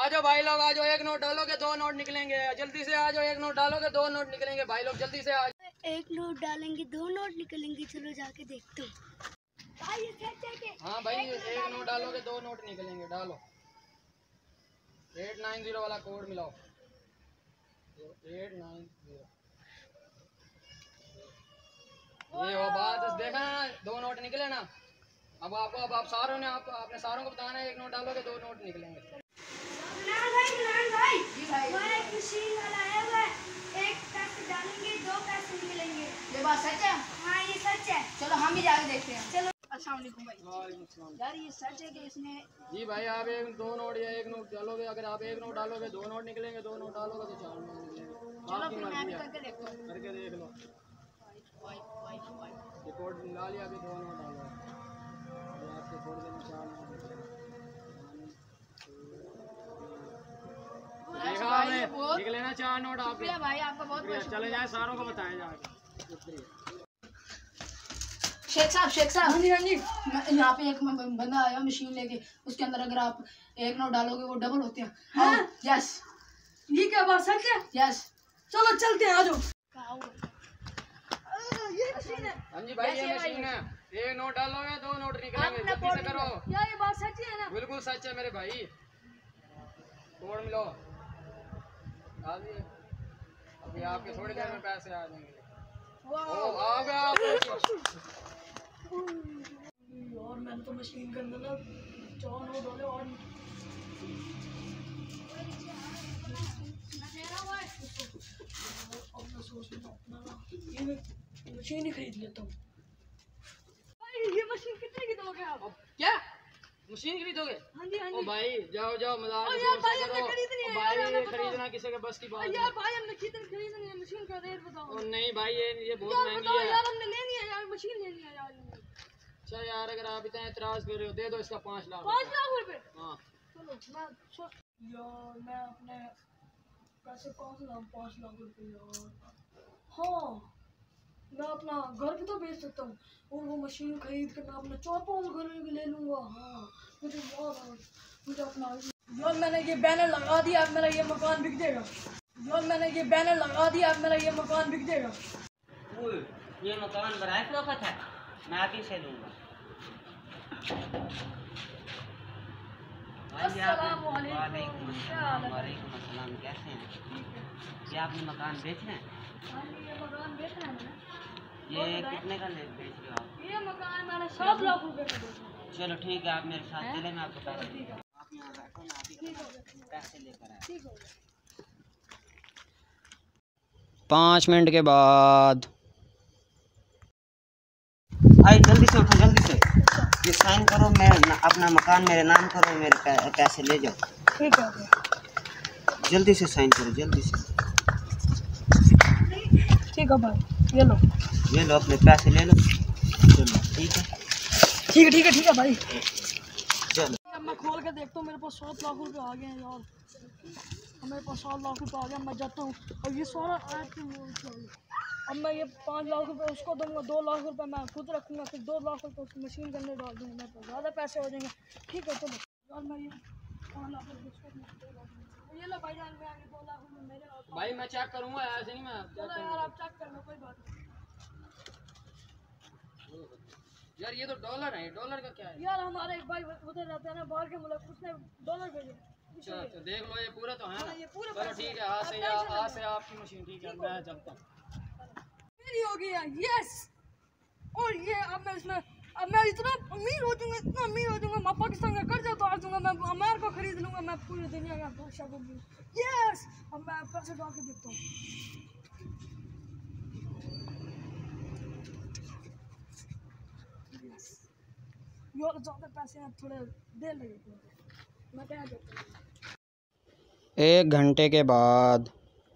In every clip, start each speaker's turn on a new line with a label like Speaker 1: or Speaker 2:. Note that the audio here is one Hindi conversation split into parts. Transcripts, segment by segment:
Speaker 1: आ जाओ भाई लोग, आ जाओ। एक नोट डालोगे 2 नोट निकलेंगे। जल्दी से आ जाओ। एक नोट डालोगे 2 नोट निकलेंगे। भाई लोग जल्दी से आ जाओ।
Speaker 2: एक नोट डालेंगे 2 नोट निकलेंगे। चलो जाके देखते हो।
Speaker 1: हाँ भाई, एक नोट डालोगे 2 नोट निकलेंगे। डालो 890 वाला कोड मिलाओ। 890 ये हो बात। देखा ना, 2 नोट निकले ना। अब आप सारों ने आपने सारों को बताना है। एक नोट डालोगे 2 नोट निकलेंगे।
Speaker 2: एक मशीन वाला है, वह एक पैसे डालेंगे 2 पैसे निकलेंगे।
Speaker 3: ये बात सच है?
Speaker 2: हाँ ये सच है।
Speaker 3: चलो हम भी जाके देखते हैं।
Speaker 2: चलो।
Speaker 3: अस्सलाम वालेकुम भाई। यार ये सच है कि इसने?
Speaker 1: जी भाई, आप 2 नोट या 1 नोट डालोगे। अगर आप 1 नोट डालोगे 2 नोट निकलेंगे। 2 नोट डालोगे तो 4 नोट निकलेंगे।
Speaker 3: चलो
Speaker 1: आपकी
Speaker 3: फिर मैं भी
Speaker 1: मर्जी है,
Speaker 3: करके देखता हूँ।
Speaker 1: करके देख लो। ये कोड डाल लिया, अभी 2 नोट डालो। अभी आपके थोड़ी देर में 4 नोट निकलेंगे। देखा आपने, निकले ना 4 नोट आपके।
Speaker 3: शुक्रिया भाई, आपका बहुत बहुत
Speaker 1: चले जाए, सारों को बताया जाएगा। शुक्रिया।
Speaker 3: शेख साहब।
Speaker 2: हाँ जी हाँ जी।
Speaker 3: यहाँ पे एक बंदा आया मशीन लेके, उसके अंदर अगर आप 1 नोट डालोगे वो डबल होते हैं।
Speaker 2: हाँ?
Speaker 3: यस।
Speaker 2: ये क्या बात सच है?
Speaker 3: यस।
Speaker 2: चलो चलते हैं, आ जाओ। ये मशीन है।
Speaker 1: हाँ जी भाई, ये मशीन है। 1 नोट डालोगे 2 नोट निकलेंगे। जल्दी से करो।
Speaker 2: क्या ये बात सच है ना?
Speaker 1: बिल्कुल सच है मेरे भाई। कोड मिलो। डाल दिए। अभी आपके थोड़ी देर में पैसे आ जाएंगे। ओ आ गया आप।
Speaker 2: और मैंने तो मशीन के अंदर ना 4 नोट डाले और अब मैं सोच रहा हूँ अपना ये मशीन ही खरीद लेता हूँ। ये मशीन कितने की दोगे आप?
Speaker 1: क्या मशीन खरीदोगे?
Speaker 2: हाँ जी हाँ
Speaker 1: ओ
Speaker 2: जी।
Speaker 1: भाई जाओ मजाक
Speaker 2: यार भाई हमने खरीदनी है।
Speaker 1: भाई,
Speaker 2: यार, हमें
Speaker 1: खरीदना किसी के बस की बात
Speaker 2: यार भाई हमने खरीदनी है। मशीन का रेट बताओ।
Speaker 1: ओ नहीं भाई, ये बहुत
Speaker 2: यार
Speaker 1: महंगी
Speaker 2: बताओ
Speaker 1: है।
Speaker 2: यार, हमने लेनी है यार, मशीन लेनी है यार।
Speaker 1: अच्छा यार, अगर आप इतना एतराज कर रहे हो, दे दो इसका 5 लाख।
Speaker 2: 5 लाख रुपए?
Speaker 1: हाँ
Speaker 2: चलो यार मैं अपने पैसे 5 लाख रुपए यार। हाँ मैं अपना घर भी तो बेच सकता हूँ और वो मशीन खरीद कर मैं अपना 4-5 घर भी ले लूँगा। हाँ मुझे यार, मुझे अपना यार मैंने ये बैनर लगा दिया, अब मेरा ये मकान बिक जाएगा। यार मैंने ये बैनर लगा दिया, अब मेरा ये मकान बिक जाएगा।
Speaker 4: ये मकान बराए वक्त है, मैं आप ही से लूँगा। वालेकुम अस्सलाम, कैसे हैं? ये आपने मकान बेच रहे हैं?
Speaker 2: हाँ जी ये मकान बेच रहे हैं।
Speaker 4: ये कितने का बेच रहे हो आप?
Speaker 2: ये मकान मैंने 7 लाख रुपए का बेचा।
Speaker 4: चलो ठीक है, आप मेरे साथ चले, मैं आपको पैसे दूँगा। आप यहाँ बैठो, मैं आप ही पैसे लेकर आए।
Speaker 2: ठीक हो
Speaker 1: 5 मिनट के बाद।
Speaker 4: आई जल्दी से उठो, जल्दी से ये साइन करो। मैं अपना मकान मेरे नाम करो, मेरे पैसे ले जाओ।
Speaker 2: ठीक है
Speaker 4: जल्दी से साइन करो, जल्दी से।
Speaker 2: ठीक है भाई, ये
Speaker 4: लो अपने पैसे ले लो। चलो ठीक है
Speaker 2: ठीक है भाई।
Speaker 4: चलो।
Speaker 2: अब मैं खोल के देखता हूँ, मेरे पास 7 लाख रुपए आ गए हैं यार। मेरे पास 7 लाख रुपए आ गया, मैं जाता हूँ। और ये सारा अब मैं ये 5 लाख रुपए उसको दूंगा, 2 लाख रुपए मैं खुद रखूँगा, फिर 2 लाख रुपए उस मशीन के अंदर डाल दूँगा। मेरे पास ज़्यादा पैसे हो जाएंगे। ठीक है चलो यार, मैं ये 5 लाख रुपए उसको दूंगा, 2 लाख रुपए ये लो भाई जान में आगे 2 लाख रुपए मेरे। और
Speaker 1: भाई मैं चेक करूंगा, ऐसे नहीं मैं
Speaker 2: चलो यार आप चेक कर लो, कोई बात नहीं।
Speaker 1: यार ये तो डॉलर है, डॉलर का क्या है?
Speaker 2: यार हमारे एक भाई उधर रहते हैं ना बाहर के मुल्क, उसने $1 भेजे।
Speaker 1: अच्छा तो देख लो, ये पूरा तो है ना?
Speaker 2: हाँ, ये पूरा
Speaker 1: चलो ठीक है, आज से आपकी मशीन। ठीक है, मैं चलता हूँ।
Speaker 2: मेरी हो गई है, यस। और ये अब मैं इतना अमीर हो जाऊंगा, मैं पाकिस्तान का कर्जा उतार दूंगा, मैं अमेरिका खरीद लूंगा, मैं पूरी दुनिया का बादशाह बन लूंगा। यस अब मैं पैसे डाल के देखता हूँ। यार ज़्यादा पैसे हैं, थोड़े देर लगेगी, मैं क्या करता हूँ।
Speaker 1: 1 घंटे के बाद।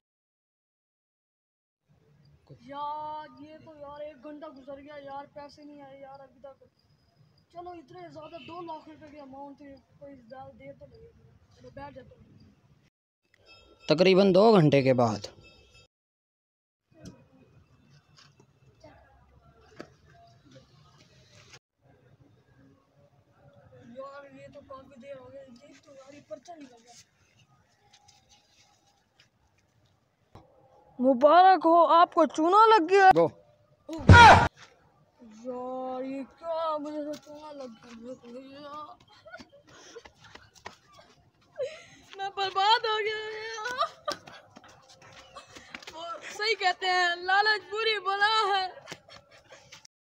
Speaker 2: यार ये तो यार 1 घंटा गुजर गया यार, पैसे नहीं आए यार अभी तक। चलो इतने ज़्यादा 2 लाख रुपए की अमाउंट थी, कोई ज़्यादा देर तो लगेगी। चलो बैठ जाता हूँ।
Speaker 1: तकरीबन 2 घंटे के बाद।
Speaker 2: यार ये तो काफ़ी देर हो गई, देख तो यार ये पर्चा निकल गया। मुबारक हो, आपको चूना लग गया।
Speaker 1: दो
Speaker 2: यार ये क्या, मुझे तो चूना लग गया। मैं बर्बाद हो गया यार। सही कहते हैं, लालच बुरी बला है।